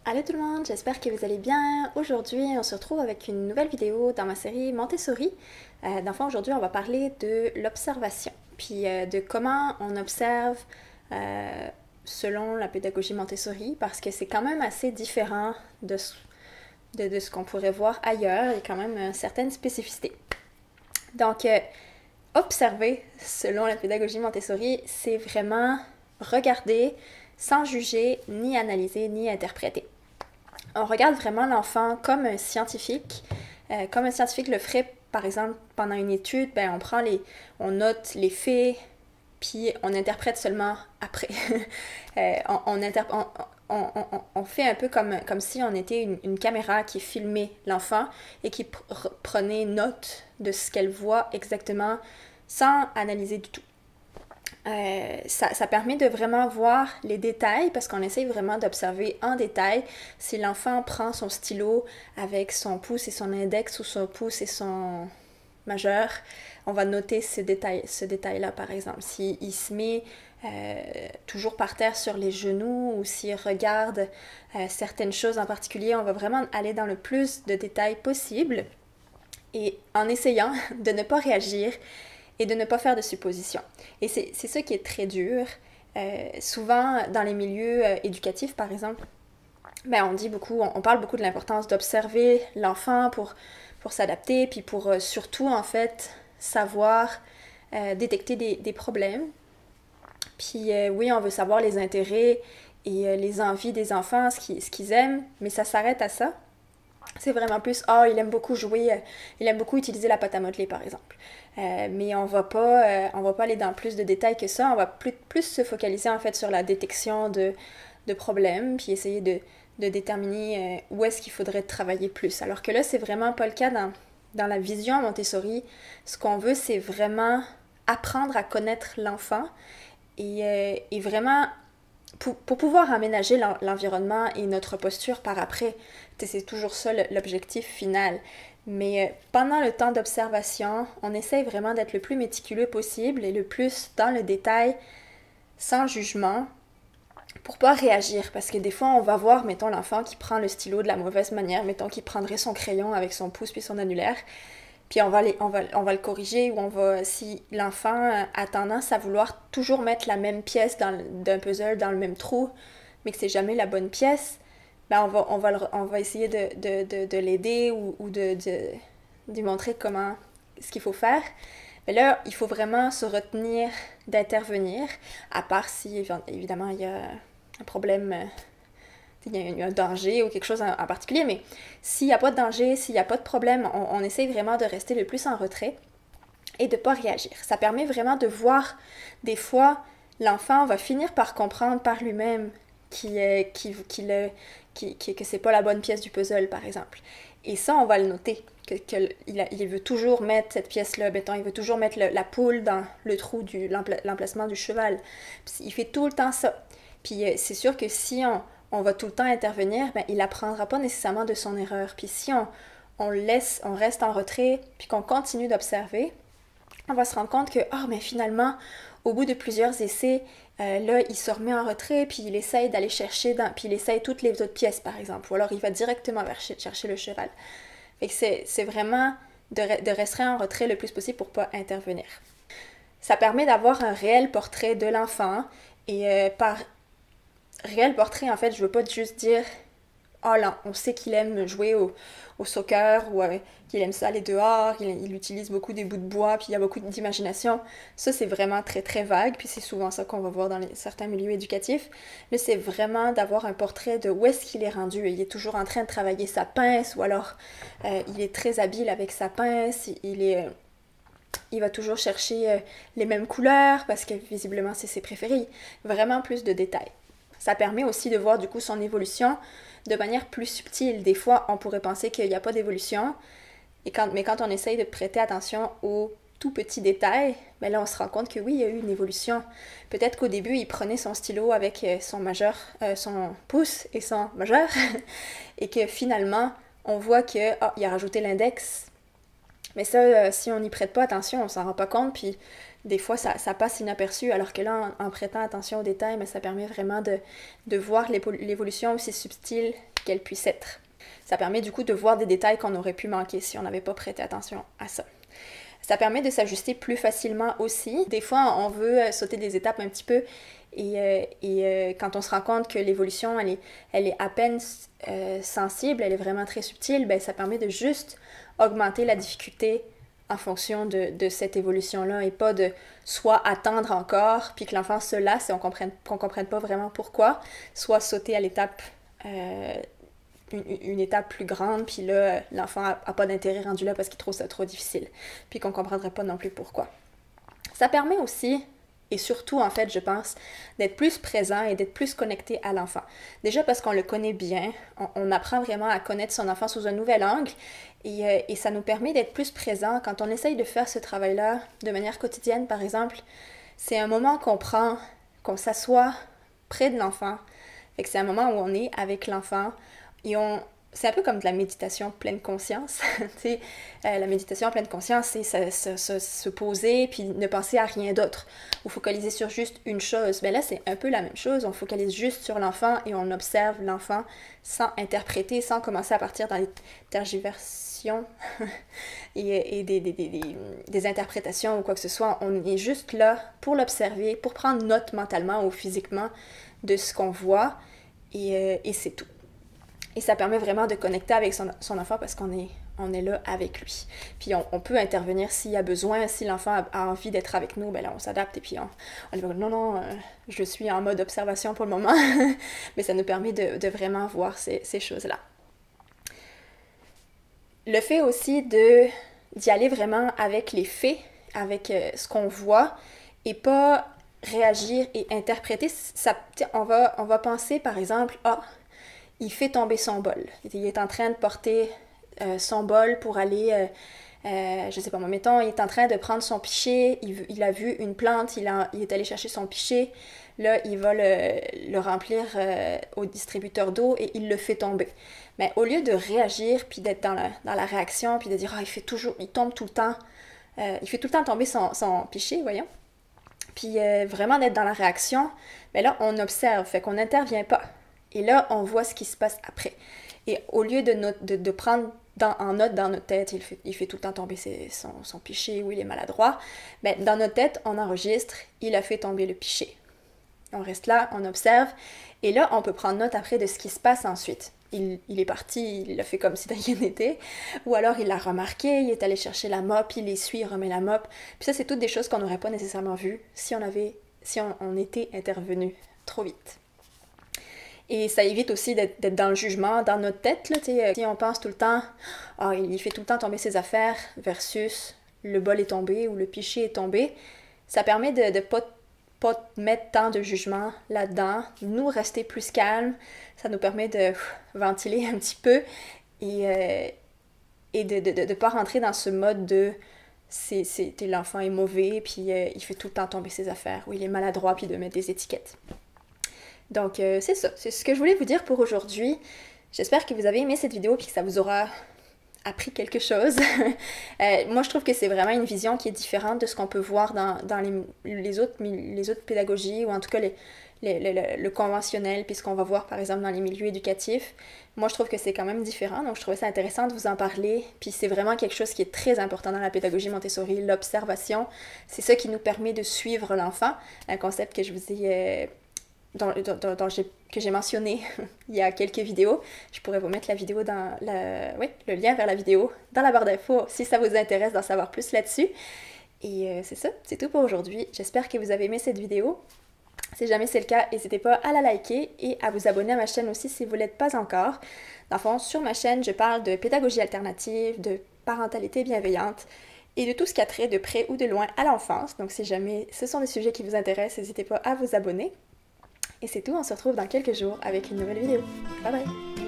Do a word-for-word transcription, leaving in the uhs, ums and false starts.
Allô tout le monde, j'espère que vous allez bien. Aujourd'hui, on se retrouve avec une nouvelle vidéo dans ma série Montessori. Euh, dans le fond, aujourd'hui, on va parler de l'observation, puis euh, de comment on observe euh, selon la pédagogie Montessori, parce que c'est quand même assez différent de ce, de, de ce qu'on pourrait voir ailleurs. Il y a quand même une certaine spécificité. Donc, euh, observer selon la pédagogie Montessori, c'est vraiment regarder sans juger, ni analyser, ni interpréter. On regarde vraiment l'enfant comme un scientifique, euh, comme un scientifique le ferait, par exemple, pendant une étude, ben, on prend les, on note les faits, puis on interprète seulement après. euh, on, on, interp- on, on, on, on, fait un peu comme, comme si on était une, une caméra qui filmait l'enfant et qui pr- prenait note de ce qu'elle voit exactement sans analyser du tout. Euh, ça, ça permet de vraiment voir les détails parce qu'on essaye vraiment d'observer en détail si l'enfant prend son stylo avec son pouce et son index ou son pouce et son majeur. On va noter ce détail, ce détail-là, par exemple. S'il il se met euh, toujours par terre sur les genoux ou s'il regarde euh, certaines choses en particulier, on va vraiment aller dans le plus de détails possible et en essayant de ne pas réagir et de ne pas faire de suppositions. Et c'est ça qui est très dur. Euh, souvent, dans les milieux euh, éducatifs, par exemple, ben, on dit beaucoup, on, on parle beaucoup de l'importance d'observer l'enfant pour, pour s'adapter, puis pour euh, surtout, en fait, savoir euh, détecter des, des problèmes. Puis euh, oui, on veut savoir les intérêts et euh, les envies des enfants, ce qu'ils ce qu'ils aiment, mais ça s'arrête à ça. C'est vraiment plus, ah, oh, il aime beaucoup jouer, euh, il aime beaucoup utiliser la pâte à modeler, par exemple. Euh, mais on va pas, euh, on va pas aller dans plus de détails que ça. On va plus, plus se focaliser en fait sur la détection de, de problèmes, puis essayer de, de déterminer euh, où est-ce qu'il faudrait travailler plus. Alors que là, c'est vraiment pas le cas dans, dans la vision Montessori. Ce qu'on veut, c'est vraiment apprendre à connaître l'enfant et, euh, et vraiment pour, pour pouvoir aménager l'environnement et notre posture par après. C'est toujours ça l'objectif final. Mais pendant le temps d'observation, on essaye vraiment d'être le plus méticuleux possible et le plus dans le détail, sans jugement, pour pas réagir. Parce que des fois, on va voir, mettons, l'enfant qui prend le stylo de la mauvaise manière, mettons qu'il prendrait son crayon avec son pouce puis son annulaire, puis on va, les, on, va, on va le corriger ou on va, si l'enfant a tendance à vouloir toujours mettre la même pièce d'un puzzle dans le même trou, mais que c'est jamais la bonne pièce, ben on va, on va, le, on va essayer de, de, de, de l'aider ou, ou de, de, de lui montrer comment, ce qu'il faut faire. Mais là, il faut vraiment se retenir d'intervenir, à part si, évidemment, il y a un problème, il y a un danger ou quelque chose en, en particulier, mais s'il n'y a pas de danger, s'il n'y a pas de problème, on, on essaye vraiment de rester le plus en retrait et de ne pas réagir. Ça permet vraiment de voir, des fois, l'enfant va finir par comprendre par lui-même qu'il est, qu'il, qu'il est, qu'il, qu'il, que c'est pas la bonne pièce du puzzle, par exemple. Et ça, on va le noter, que, que il, il veut toujours mettre cette pièce-là, mettons, il veut toujours mettre le, la poule dans le trou de l'emplacement du cheval. Puis, il fait tout le temps ça. Puis c'est sûr que si on, on va tout le temps intervenir, ben, il n'apprendra pas nécessairement de son erreur. Puis si on, on laisse, on reste en retrait, puis qu'on continue d'observer, on va se rendre compte que, oh, mais finalement, au bout de plusieurs essais, euh, là, il se remet en retrait, puis il essaye d'aller chercher, dans, puis il essaye toutes les autres pièces, par exemple, ou alors il va directement vers chercher le cheval. Fait que c'est vraiment de, de rester en retrait le plus possible pour ne pas intervenir. Ça permet d'avoir un réel portrait de l'enfant, et euh, par réel portrait, en fait, je veux pas juste dire « Oh là, on sait qu'il aime jouer au, au soccer ou euh, qu'il aime ça aller dehors, il, il utilise beaucoup des bouts de bois, puis il y a beaucoup d'imagination. » Ça, c'est vraiment très, très vague, puis c'est souvent ça qu'on va voir dans les, certains milieux éducatifs. Là, c'est vraiment d'avoir un portrait de où est-ce qu'il est rendu. Il est toujours en train de travailler sa pince, ou alors euh, il est très habile avec sa pince, il est... Euh, il va toujours chercher euh, les mêmes couleurs, parce que visiblement, c'est ses préférés. Vraiment plus de détails. Ça permet aussi de voir du coup son évolution de manière plus subtile. Des fois, on pourrait penser qu'il n'y a pas d'évolution, et quand, mais quand on essaye de prêter attention aux tout petits détails, ben là on se rend compte que oui, il y a eu une évolution. Peut-être qu'au début, il prenait son stylo avec son majeur, euh, son pouce et son majeur, et que finalement, on voit que oh, il a rajouté l'index. Mais ça, euh, si on n'y prête pas attention, on s'en rend pas compte, puis des fois, ça, ça passe inaperçu, alors que là, en, en prêtant attention aux détails, mais ça permet vraiment de, de voir l'évolution aussi subtile qu'elle puisse être. Ça permet du coup de voir des détails qu'on aurait pu manquer si on n'avait pas prêté attention à ça. Ça permet de s'ajuster plus facilement aussi. Des fois, on veut sauter des étapes un petit peu et, euh, et euh, quand on se rend compte que l'évolution, elle est, elle est à peine euh, sensible, elle est vraiment très subtile, ben, ça permet de juste augmenter la difficulté en fonction de, de cette évolution-là et pas de soit attendre encore puis que l'enfant se lasse et on comprenne, qu'on ne comprenne pas vraiment pourquoi, soit sauter à l'étape euh, Une, une étape plus grande, puis là, l'enfant n'a pas d'intérêt rendu là parce qu'il trouve ça trop difficile, puis qu'on ne comprendrait pas non plus pourquoi. Ça permet aussi, et surtout en fait, je pense, d'être plus présent et d'être plus connecté à l'enfant. Déjà parce qu'on le connaît bien, on, on apprend vraiment à connaître son enfant sous un nouvel angle, et, euh, et ça nous permet d'être plus présent quand on essaye de faire ce travail-là de manière quotidienne, par exemple. C'est un moment qu'on prend, qu'on s'assoit près de l'enfant, fait que c'est un moment où on est avec l'enfant. Et on, c'est un peu comme de la méditation pleine conscience. euh, la méditation pleine conscience, c'est se, se, se, se poser puis ne penser à rien d'autre. Ou focaliser sur juste une chose. Mais là, c'est un peu la même chose. On focalise juste sur l'enfant et on observe l'enfant sans interpréter, sans commencer à partir dans les tergiversions et, et des, des, des, des, des interprétations ou quoi que ce soit. On est juste là pour l'observer, pour prendre note mentalement ou physiquement de ce qu'on voit et, euh, et c'est tout. Et ça permet vraiment de connecter avec son, son enfant parce qu'on est, on est là avec lui. Puis on, on peut intervenir s'il y a besoin, si l'enfant a, a envie d'être avec nous, ben là on s'adapte et puis on, on dit non, non, euh, je suis en mode observation pour le moment. Mais ça nous permet de, de vraiment voir ces, ces choses-là. Le fait aussi de, d'y aller vraiment avec les faits, avec euh, ce qu'on voit et pas réagir et interpréter, ça, on, va, on va penser par exemple, ah, il fait tomber son bol. Il est en train de porter euh, son bol pour aller, euh, euh, je sais pas moi, mettons, il est en train de prendre son pichet, il, il a vu une plante, il, a, il est allé chercher son pichet, là, il va le, le remplir euh, au distributeur d'eau et il le fait tomber. Mais au lieu de réagir, puis d'être dans la, dans la réaction, puis de dire « Ah, il fait toujours, il tombe tout le temps, euh, il fait tout le temps tomber son, son pichet, voyons. » Puis euh, vraiment d'être dans la réaction, mais là, on observe, fait qu'on n'intervient pas. Et là, on voit ce qui se passe après. Et au lieu de, not- de, de prendre dans, en note dans notre tête, il fait, il fait tout le temps tomber ses, son, son pichet ou il est maladroit, ben, dans notre tête, on enregistre, il a fait tomber le pichet. On reste là, on observe, et là, on peut prendre note après de ce qui se passe ensuite. Il, il est parti, il l'a fait comme si de rien n'était, ou alors il l'a remarqué, il est allé chercher la mop, il essuie, il remet la mop. Puis ça, c'est toutes des choses qu'on n'aurait pas nécessairement vues si on avait, si on, on était intervenu trop vite. Et ça évite aussi d'être, d'être dans le jugement, dans notre tête, là, si on pense tout le temps « Ah, il fait tout le temps tomber ses affaires » versus « le bol est tombé » ou « le pichet est tombé », ça permet de ne pas, pas mettre tant de jugement là-dedans, nous rester plus calmes, ça nous permet de pff, ventiler un petit peu et, euh, et de ne de, de, de pas rentrer dans ce mode de c'est, c'est, l'enfant est mauvais, puis euh, il fait tout le temps tomber ses affaires, ou il est maladroit, puis de mettre des étiquettes. Donc, euh, c'est ça. C'est ce que je voulais vous dire pour aujourd'hui. J'espère que vous avez aimé cette vidéo et que ça vous aura appris quelque chose. euh, moi, je trouve que c'est vraiment une vision qui est différente de ce qu'on peut voir dans, dans les, les, autres, les autres pédagogies, ou en tout cas les, les, le, le, le conventionnel, puis ce qu'on va voir, par exemple, dans les milieux éducatifs. Moi, je trouve que c'est quand même différent, donc je trouvais ça intéressant de vous en parler. Puis c'est vraiment quelque chose qui est très important dans la pédagogie Montessori, l'observation. C'est ça qui nous permet de suivre l'enfant, un concept que je vous ai... Euh, Dans, dans, dans, j'ai, que j'ai mentionné il y a quelques vidéos. Je pourrais vous mettre la vidéo dans la, oui, le lien vers la vidéo dans la barre d'infos si ça vous intéresse d'en savoir plus là-dessus. Et euh, c'est ça, c'est tout pour aujourd'hui. J'espère que vous avez aimé cette vidéo. Si jamais c'est le cas, n'hésitez pas à la liker et à vous abonner à ma chaîne aussi si vous ne l'êtes pas encore. Dans le fond, sur ma chaîne, je parle de pédagogie alternative, de parentalité bienveillante et de tout ce qui a trait de près ou de loin à l'enfance. Donc si jamais ce sont des sujets qui vous intéressent, n'hésitez pas à vous abonner. Et c'est tout, on se retrouve dans quelques jours avec une nouvelle vidéo. Bye bye!